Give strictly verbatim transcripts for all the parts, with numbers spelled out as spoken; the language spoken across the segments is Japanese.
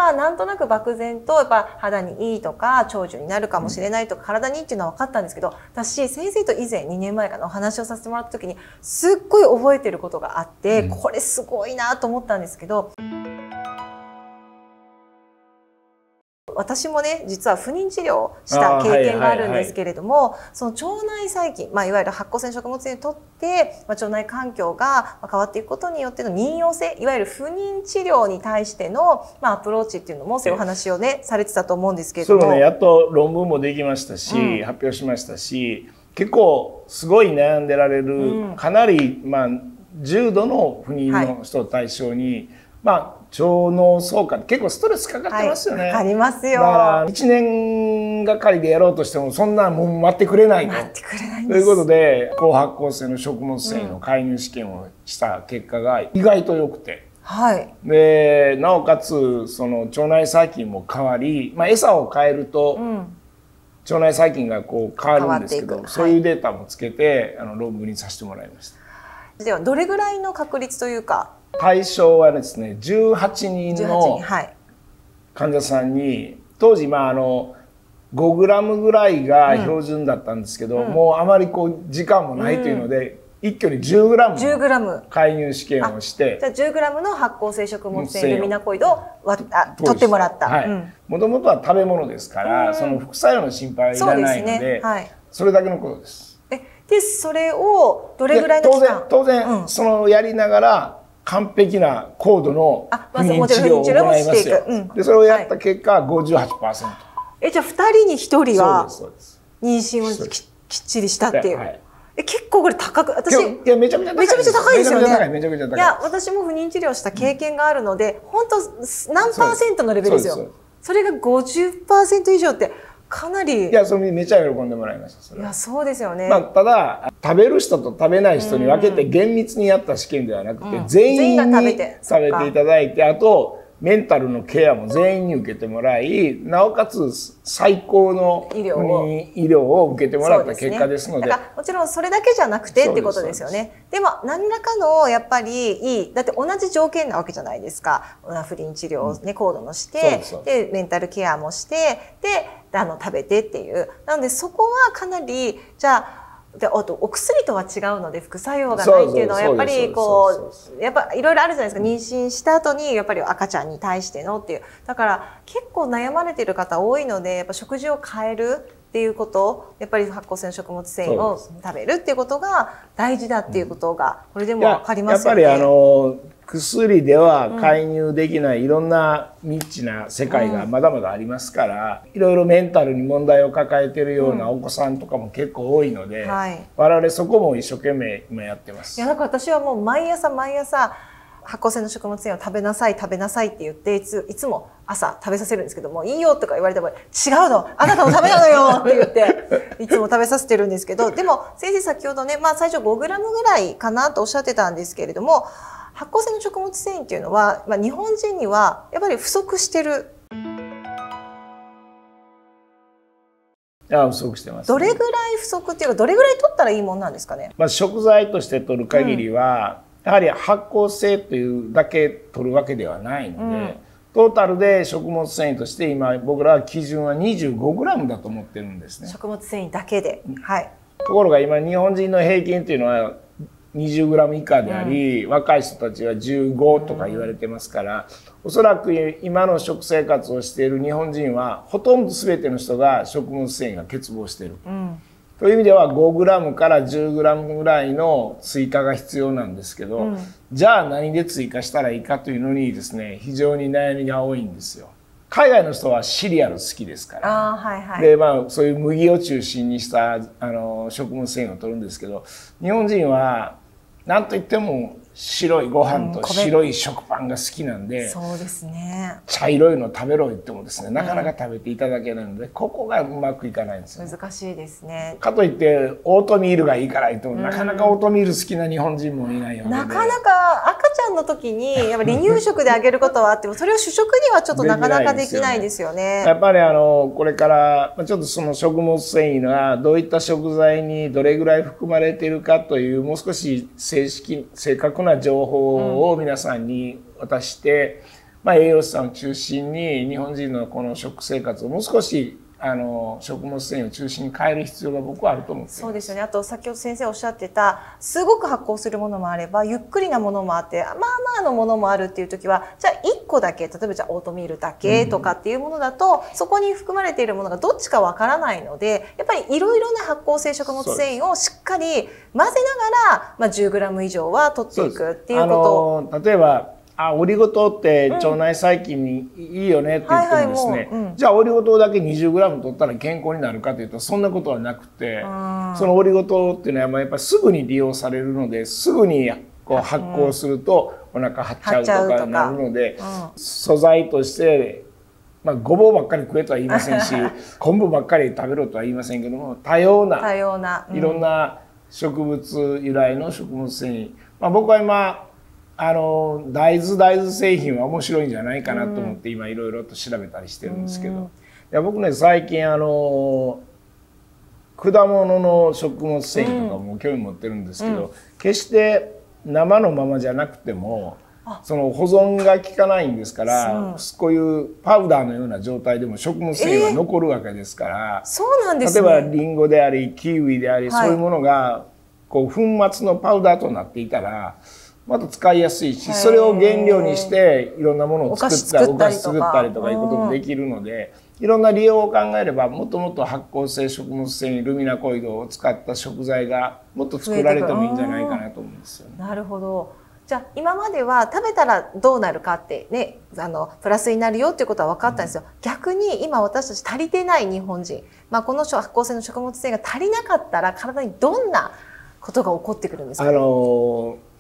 まあなんとなく漠然とやっぱ肌にいいとか長寿になるかもしれないとか、うん、体にいいっていうのは分かったんですけど、私先生と以前にねんまえかなお話をさせてもらった時にすっごい覚えてることがあって、うん、これすごいなと思ったんですけど、私もね実は不妊治療をした経験があるんですけれども、その腸内細菌、まあ、いわゆる発酵性食物繊維にとって、まあ、腸内環境が変わっていくことによっての妊用性、いわゆる不妊治療に対しての、まあ、アプローチっていうのもそういうお話をねされてたと思うんですけれども、 そうね、やっと論文もできましたし、うん、発表しましたし、結構すごい悩んでられる、うん、かなり、まあ、重度の不妊の人を対象に、はい、まあ腸脳相関結構ストレスかかってますよね。 はい、ありますよ。 だからいちねんがかりでやろうとしてもそんなもう待ってくれないと。 待ってくれないんです。 ということで高発酵性の食物繊維の介入試験をした結果が意外と良くて、 はい、 でなおかつその腸内細菌も変わり、まあ、餌を変えると、うん、腸内細菌がこう変わるんですけど、はい、そういうデータもつけてあの論文にさせてもらいました。 ではどれぐらいの確率というか。 対象はですねじゅうはちにんの患者さんに、当時まああのごグラムぐらいが標準だったんですけど、うん、もうあまりこう時間もないというので、うん、一挙にじゅうグラムの介入試験をして、 じゃあじゅうグラムの発酵性食物繊維ルミナコイドを取ってもらった。 もともとは食べ物ですから、うん、その副作用の心配はいらないので、 そうですね、はい、それだけのことです。 えでそれをどれぐらいの期間、 当然当然、うん、そのやりながら完璧な高度の不妊治療を行いますよ。でそれをやった結果 ごじゅうはちパーセント。 えじゃあふたりにひとりは妊娠を き, きっちりしたっていう。はい、え結構これ高く、私いやめちゃめちゃ高いめちゃめちゃ高いですよね。 めちゃめちゃ高い。 いや私も不妊治療した経験があるので、本当何パーセントのレベルですよ。それが ごじゅっパーセント 以上ってかなり。 いやそれめちゃ喜んでもらいました。それいやそうですよね。 まあ、ただ食べる人と食べない人に分けて厳密にやった試験ではなくて、うん、全員に食べていただいて、あとメンタルのケアも全員に受けてもらい、なおかつ最高の医療を医療を受けてもらった結果ですので、 だからもちろんそれだけじゃなくてってことですよね。でも何らかのやっぱりいい、だって同じ条件なわけじゃないですか。不妊治療をね、高度のして、でメンタルケアもして、であの食べてっていう。なのでそこはかなりじゃあ。であとお薬とは違うので副作用がないっていうのはやっぱりこうやっぱいろいろあるじゃないですか。妊娠した後にやっぱり赤ちゃんに対してのっていう、だから結構悩まれている方多いので、やっぱ食事を変えるっていうこと、やっぱり発酵性の食物繊維を食べるっていうことが大事だっていうことがこれでも分かりますよね。 やっぱりあの薬では介入できないいろんな未知な世界がまだまだありますから、いろいろメンタルに問題を抱えているようなお子さんとかも結構多いので、はい、我々そこも一生懸命今やってます。 いやだから私はもう毎朝毎朝発酵性の食物繊維を食べなさい食べなさいって言っていついつも朝食べさせるんですけども、いいよとか言われても違うのあなたのためなのよって言っていつも食べさせてるんですけど、でも先生先ほどね、まあ最初ごグラムぐらいかなとおっしゃってたんですけれども、発酵性の食物繊維っていうのは、まあ、日本人にはやっぱり不足してる。 いや不足してます、 ね。どれぐらい不足っていうかどれぐらい取ったらいいもんなんですかね。 まあ、食材として取る限りは、うん、やはり発酵性というだけ取るわけではないので、うん、トータルで食物繊維として今僕らは基準は にじゅうごグラム だと思ってるんですね。 食物繊維だけで、はい、 ところが今日本人の平均っていうのはにじゅうグラム 以下であり、うん、若い人たちはじゅうごとか言われてますから、うん、おそらく今の食生活をしている日本人はほとんど全ての人が食物繊維が欠乏している、うん、という意味では ごグラム から じゅうグラム ぐらいの追加が必要なんですけど、うん、じゃあ何で追加したらいいかというのにですね、非常に悩みが多いんですよ。海外の人はシリアル好きですから、はいはい、でまあ、そういう麦を中心にしたあの食物繊維を取るんですけど、日本人はなんといっても白いご飯と白い食パンが好きなんで、 そうですね、 茶色いの食べろ言ってもですね、なかなか食べていただけないので、ここがうまくいかないんですよ。 難しいですね。 かといってオートミールがいいから言っても、なかなかオートミール好きな日本人もいないよね。 なかなか赤ちゃんの時にやっぱ離乳食であげることはあっても、それを主食にはちょっとなかなかできないですよね。 やっぱりあのこれからちょっとその食物繊維がどういった食材にどれぐらい含まれているかという、もう少し正式正確な情報を皆さんに渡して、 まあ、栄養士さんを中心に日本人のこの食生活をもう少しあの食物繊維を中心に変える必要が僕はあると思っています。 そうですよね。あと先ほど先生おっしゃってたすごく発酵するものもあればゆっくりなものもあってまあまあのものもあるっていう時はじゃあいっこだけ例えばじゃあオートミールだけとかっていうものだと、うん、そこに含まれているものがどっちかわからないのでやっぱりいろいろな発酵性食物繊維をしっかり混ぜながら、まあ、じゅうグラム以上は取っていくっていうこと。 例えばあオリゴ糖って腸内細菌にいいよねって言ってもですね、じゃあオリゴ糖だけ にじゅうグラム 取ったら健康になるかというとそんなことはなくて、そのオリゴ糖っていうのはやっぱりすぐに利用されるのですぐにこう発酵するとお腹張っちゃうとかになるので、素材としてまあごぼうばっかり食えとは言いませんし昆布ばっかり食べろとは言いませんけども多様な、 多様な、 いろんな植物由来の食物繊維、まあ、僕は今あの大豆大豆製品は面白いんじゃないかなと思って今いろいろと調べたりしてるんですけど、いや僕ね最近あの果物の食物繊維とかも興味持ってるんですけど、うん、決して生のままじゃなくてもその保存が効かないんですから、こういうパウダーのような状態でも食物繊維は残るわけですから、 えー、そうなんですね。 例えばリンゴでありキウイであり、はい、そういうものがこう粉末のパウダーとなっていたらまた使いやすいし、それを原料にしていろんなものを作ったりお菓子作ったりとかいうこともできるので、いろんな利用を考えればもっともっと発酵性食物繊維ルミナコイドを使った食材がもっと作られてもいいんじゃないかなと思うんですよね。 なるほど。じゃあ今までは食べたらどうなるかってね、あのプラスになるよっていうことは分かったんですよ。うん、逆に今私たち足りてない日本人、まあ、この発酵性の食物繊維が足りなかったら体にどんなことが起こってくるんですか？ あのー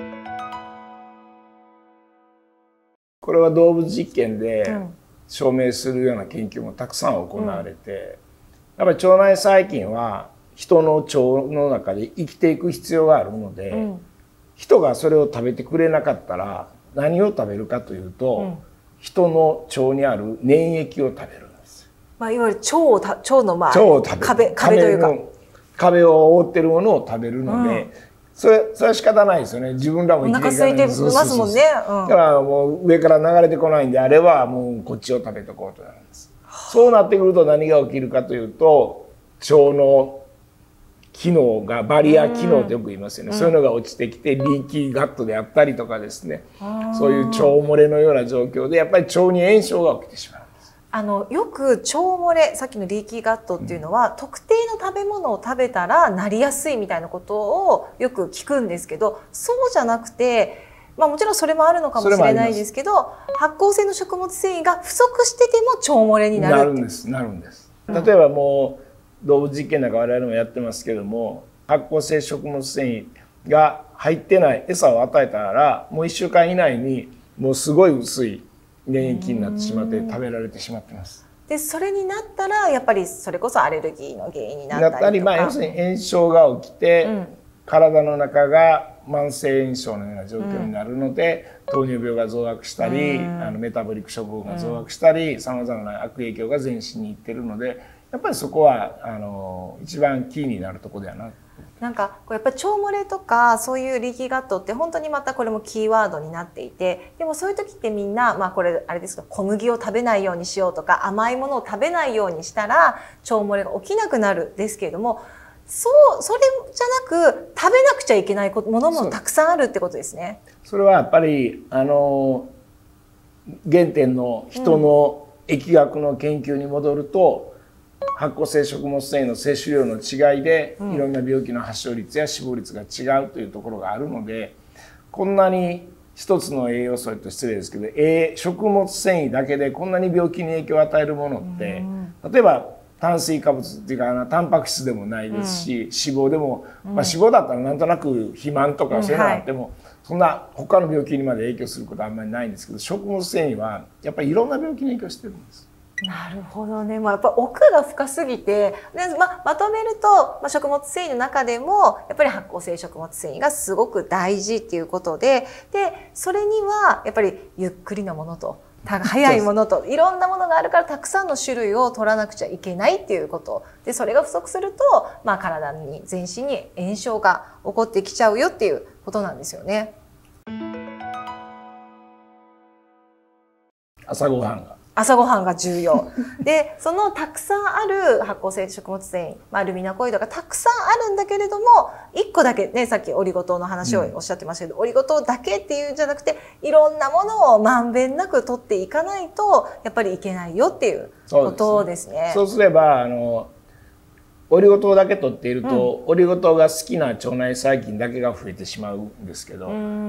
これは動物実験で証明するような研究もたくさん行われて、やっぱり腸内細菌は人の腸の中で生きていく必要があるので、うん、人がそれを食べてくれなかったら何を食べるかというと、うん、人の腸にある粘液を食べるんです。 まあ、いわゆる腸をた腸のまあ腸を食べる壁壁というか壁を覆ってるものを食べるので。うん、それ、それは仕方ないですよね。自分らも生きていかないと。 お腹空いてますもんね。 うん、だからもう上から流れてこないんであればもうこっちを食べとこうとなるんです。そうなってくると何が起きるかというと腸の機能がバリア機能ってよく言いますよね。うん、そういうのが落ちてきてリーキーガットであったりとかですね。そういう腸漏れのような状況でやっぱり腸に炎症が起きてしまう。 あのよく腸漏れ、さっきのリーキーガットっていうのは、うん、特定の食べ物を食べたらなりやすいみたいなことをよく聞くんですけど、そうじゃなくて、まあ、もちろんそれもあるのかもしれないですけど、発酵性の食物繊維が不足してても腸漏れになる。 なるんです、なるんです。例えばもう動物実験なんか我々もやってますけども、発酵性食物繊維が入ってない餌を与えたらもういっしゅうかん以内にもうすごい薄い粘液になってしまって食べられてしまってます。 でそれになったらやっぱりそれこそアレルギーの原因になったりとか。 なったり、まあ要するに炎症が起きて、うん、体の中が慢性炎症のような状況になるので、うん、糖尿病が増悪したり、うん、あのメタボリック症候群が増悪したり、さまざまな悪影響が全身にいってるので、やっぱりそこはあの一番キーになるところだな。 なんかこうやっぱり腸漏れとかそういうリーキーガットって本当にまたこれもキーワードになっていて、でもそういう時ってみんな、まあこれあれですけど、小麦を食べないようにしようとか甘いものを食べないようにしたら腸漏れが起きなくなるですけれども、そうそれじゃなく食べなくちゃいけないものもたくさんあるってことですね。 それはやっぱりあの原点の人の疫学の研究に戻ると、うん発酵性食物繊維の摂取量の違いでいろんな病気の発症率や死亡率が違うというところがあるので、こんなに一つの栄養素と失礼ですけど、食物繊維だけでこんなに病気に影響を与えるものって例えば炭水化物っていうかタンパク質でもないですし、脂肪でも、まあ、脂肪だったらなんとなく肥満とかそういうのがあってもそんな他の病気にまで影響することはあんまりないんですけど、食物繊維はやっぱりいろんな病気に影響してるんです。 なるほどね。まあ、やっぱ奥が深すぎて、で、まあ、まとめると、まあ、食物繊維の中でもやっぱり発酵性食物繊維がすごく大事っていうことで、でそれにはやっぱりゆっくりなものと早いものといろんなものがあるからたくさんの種類を取らなくちゃいけないっていうことで、それが不足すると、まあ、体に全身に炎症が起こってきちゃうよっていうことなんですよね。 朝ごはんが。 朝ごはんが重要。で、そのたくさんある発酵性食物繊維、まあ、ルミナコイドがたくさんあるんだけれども、いっこだけね、さっきオリゴ糖の話をおっしゃってましたけど、うん、オリゴ糖だけっていうんじゃなくて、いろんなものをまんべんなく取っていかないと、やっぱりいけないよっていうことですね。 そうすれば、あの、オリゴ糖だけ取っていると、うん、オリゴ糖が好きな腸内細菌だけが増えてしまうんですけど、うん、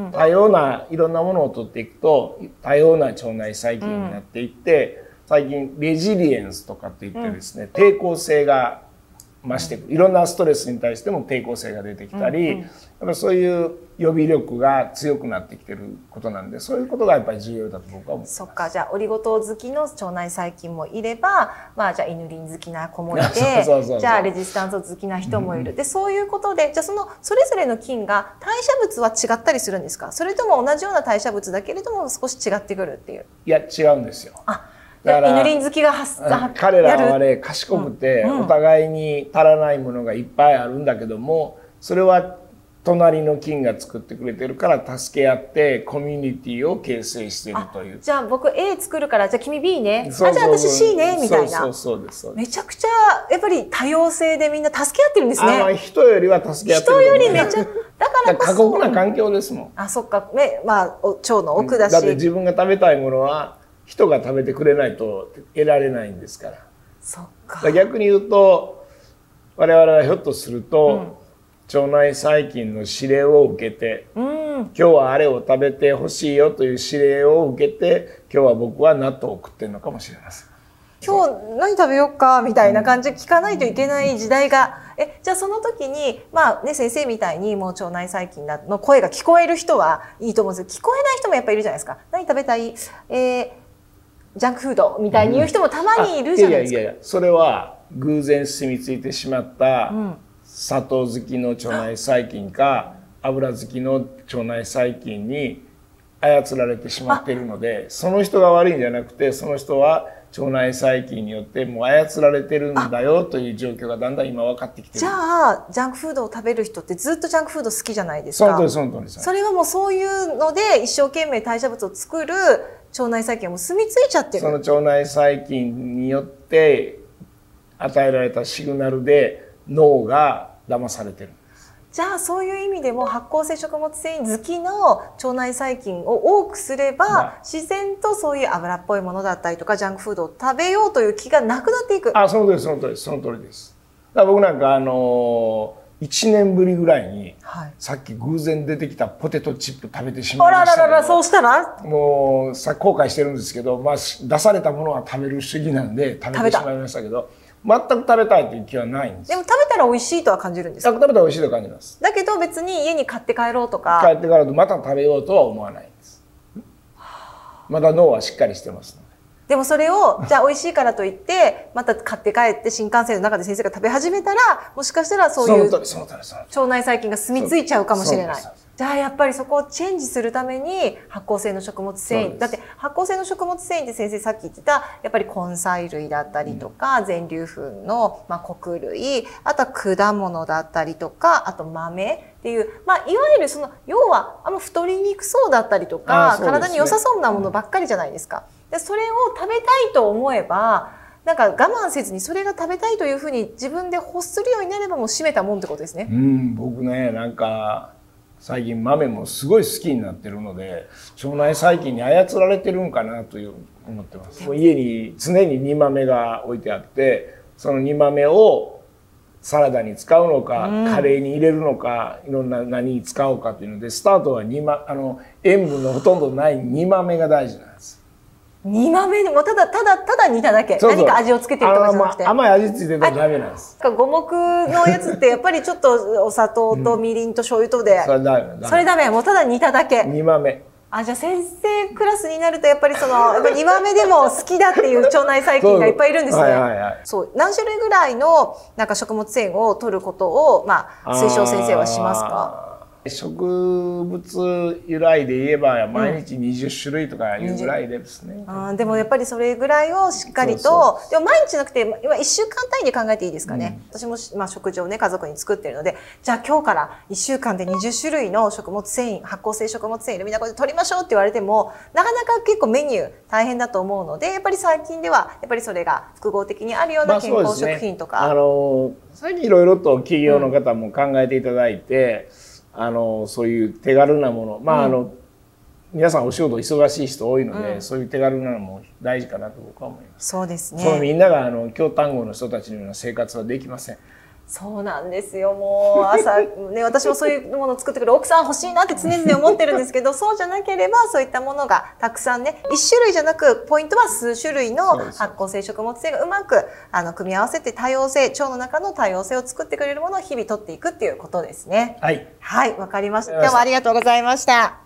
多様ないろんなものを取っていくと多様な腸内細菌になっていって、うん、最近レジリエンスとかって言ってですね、うん、抵抗性が増していく、いろんなストレスに対しても抵抗性が出てきたり、うんうん、やっぱりそういう予備力が強くなってきてることなんで、そういうことがやっぱり重要だと僕は思います。 そっか、じゃあオリゴ糖好きの腸内細菌もいれば、まあじゃあイヌリン好きな子もいて、じゃあレジスタンス好きな人もいる。で、そういうことで、じゃあそのそれぞれの菌が代謝物は違ったりするんですか？それとも同じような代謝物だけれども少し違ってくるっていう。 いや、違うんですよ。 あ、だからイヌリン好きが発彼らはね、賢くて、うんうん、お互いに足らないものがいっぱいあるんだけども、それは隣の菌が作ってくれてるから助け合ってコミュニティを形成しているという。 じゃあ僕 A 作るからじゃあ君 B ね、そうそうそう、あじゃあ私 C ねみたいな。 そうそうそうです。 めちゃくちゃやっぱり多様性でみんな助け合ってるんですね。 あ、人よりは助け合ってる。 人よりめっちゃだからこそ過酷な環境ですもん。 あ、そっか、ね、まあ腸の奥だし、 だって自分が食べたいものは人が食べてくれないと得られないんですから。 そっか。 逆に言うと我々はひょっとすると、うん、腸内細菌の指令を受けて、うん、今日はあれを食べてほしいよという指令を受けて、今日は僕は納豆を食ってるのかもしれません。 今日何食べようかみたいな感じで聞かないといけない時代が、うん、えじゃあその時にまあね先生みたいにもう腸内細菌の声が聞こえる人はいいと思うんですけど、聞こえない人もやっぱりいるじゃないですか。何食べたい、えー、ジャンクフードみたいに言う人もたまにいるじゃないですか。 うん、いやいやいや、それは偶然住み着いてしまった、うん、砂糖好きの腸内細菌か油好きの腸内細菌に操られてしまっているので、その人が悪いんじゃなくて、その人は腸内細菌によってもう操られてるんだよという状況がだんだん今分かってきてる。 じゃあジャンクフードを食べる人ってずっとジャンクフード好きじゃないですか。 その通りその通りです。 それはもうそういうので一生懸命代謝物を作る腸内細菌がもう住み着いちゃってる。 その腸内細菌によって与えられたシグナルで脳が騙されてる。 じゃあそういう意味でも発酵性食物繊維好きの腸内細菌を多くすれば、まあ、自然とそういう油っぽいものだったりとかジャンクフードを食べようという気がなくなっていく。 あ、その通りその通りその通りです。だから僕なんかあのいちねんぶりぐらいに、はい、さっき偶然出てきたポテトチップ食べてしまいましたけど、 あらららら、そうしたらもうさ後悔してるんですけど、まあ、出されたものは食べる主義なんで食べてしまいましたけど、全く食べたいという気はないんです。 でも食べたら美味しいとは感じるんですか？ 食べたら美味しいと感じます。 だけど別に家に買って帰ろうとか帰ってからまた食べようとは思わないんです。まだ脳はしっかりしてますので。 でもそれをじゃあ美味しいからといってまた買って帰って新幹線の中で先生が食べ始めたら、もしかしたらそういう腸内細菌が住み着いちゃうかもしれない。じゃあやっぱりそこをチェンジするために発酵性の食物繊維だって、発酵性の食物繊維って先生さっき言ってたやっぱり根菜類だったりとか、うん、全粒粉の、まあ、穀類、あとは果物だったりとか、あと豆っていう、まあ、いわゆるその要はあんま太りにくそうだったりとか、ね、体に良さそうなものばっかりじゃないですか。でそれを食べたいと思えばなんか我慢せずにそれが食べたいというふうに自分で欲するようになればもう閉めたもんってことですね。 うん、僕ねなんか最近豆もすごい好きになってるので腸内細菌に操られてるんかなという思ってます。家に常に煮豆が置いてあって、その煮豆をサラダに使うのか、うん、カレーに入れるのか、いろんな何に使うかというのでスタートは煮、ま、あの塩分のほとんどない煮豆が大事なんです。 煮豆でもただただただ煮ただけ、そうそう何か味をつけてるとかじゃなくて、 ま、甘い味ついてるとダメなんです。 五目のやつってやっぱりちょっとお砂糖とみりんと醤油とで、うん、それダメ。それダメ。もうただ煮ただけ。 煮豆。 あ、じゃあ先生クラスになるとやっぱりそのやっぱ煮豆でも好きだっていう腸内細菌がいっぱいいるんですね。はいはいはい、そう何種類ぐらいのなんか食物繊維を取ることをまあ推奨先生はしますか？ 植物由来で言えば毎日にじゅっしゅるいとかいうぐらいですね。 うん、あでもやっぱりそれぐらいをしっかりと、そうそうでも毎日じゃなくて今いっしゅうかん単位で考えていいですかね。うん、私もまあ食事をね家族に作ってるので、じゃあ今日からいっしゅうかんでにじゅっしゅるいの食物繊維、発酵性食物繊維イルミナコで取りましょうって言われてもなかなか結構メニュー大変だと思うので、やっぱり最近ではやっぱりそれが複合的にあるような健康食品とか、まあね、あの最近いろいろと企業の方も考えていただいて、うん、あのそういう手軽なもの、まああの、うん、皆さんお仕事忙しい人多いので、うん、そういう手軽なのも大事かなと僕は思います。 そうですね。 そのみんながあの京丹後の人たちのような生活はできません。 そうなんですよ。もう朝ね、私もそういうものを作ってくる奥さん欲しいなって常々思ってるんですけど、そうじゃなければそういったものがたくさんね、一種類じゃなくポイントは数種類の発酵性食物繊維がうまくあの組み合わせて多様性、腸の中の多様性を作ってくれるものを日々取っていくっていうことですね。 はい。 はい、わかりました。今日もありがとうございました。